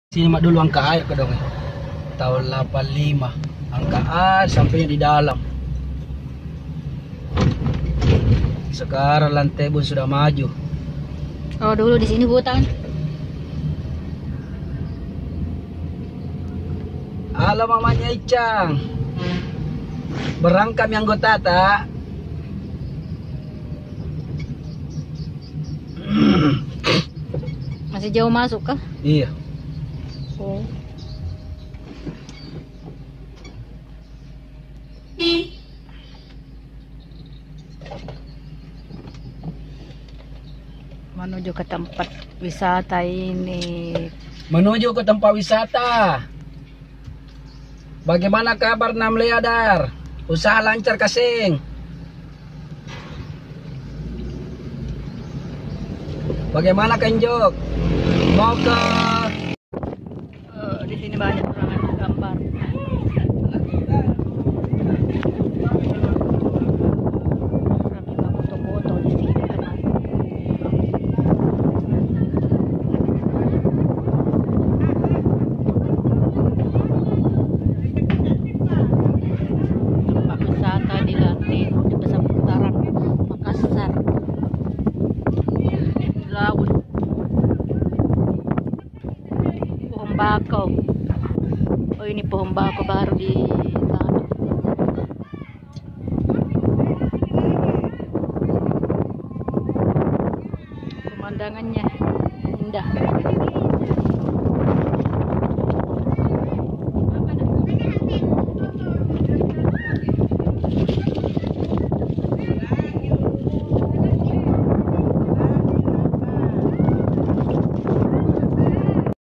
Simak dulu angka air ke dong. Tahun 85. Angka air sampai di dalam. Sekarang lantai pun sudah maju. Oh, dulu di sini hutan. Halo mamanya Icang. Berangkat yang anggota tak? Masih jauh masuk kah? Iya. Oh. Menuju ke tempat wisata ini. Menuju ke tempat wisata. Bagaimana kabar Namle Adar? Usaha lancar kasing. Bagaimana Kenjok? Mau ke Di sini banyak orang gambar. Orang juga foto-foto di sini kan. Tempat wisata di Latino di Besar Putaran Makassar. Di laut. Pohon bakau. Oh, ini pohon bakau baru di